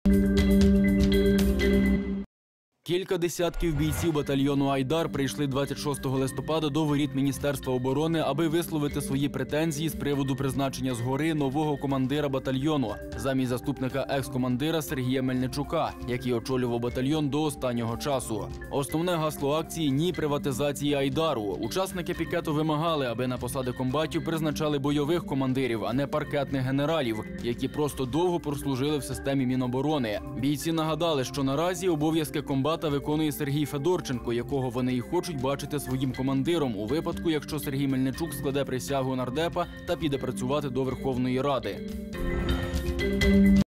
Кілька десятків бійців батальйону «Айдар» прийшли 26 листопада до воріт Міністерства оборони, аби висловити свої претензії з приводу призначення згори нового командира батальйону замість заступника екс-командира Сергія Мельничука, який очолював батальйон до останнього часу. Основне гасло акції – «Ні приватизації «Айдару». Учасники пікету вимагали, аби на посади комбатів призначали бойових командирів, а не паркетних генералів, які просто довго прослужили в системі Міноборони. Бійці нагадали, що наразі обов'язки комбата виконує Сергій Федорченко, якого вони і хочуть бачити своїм командиром у випадку, якщо Сергій Мельничук складе присягу нардепа та піде працювати до Верховної Ради.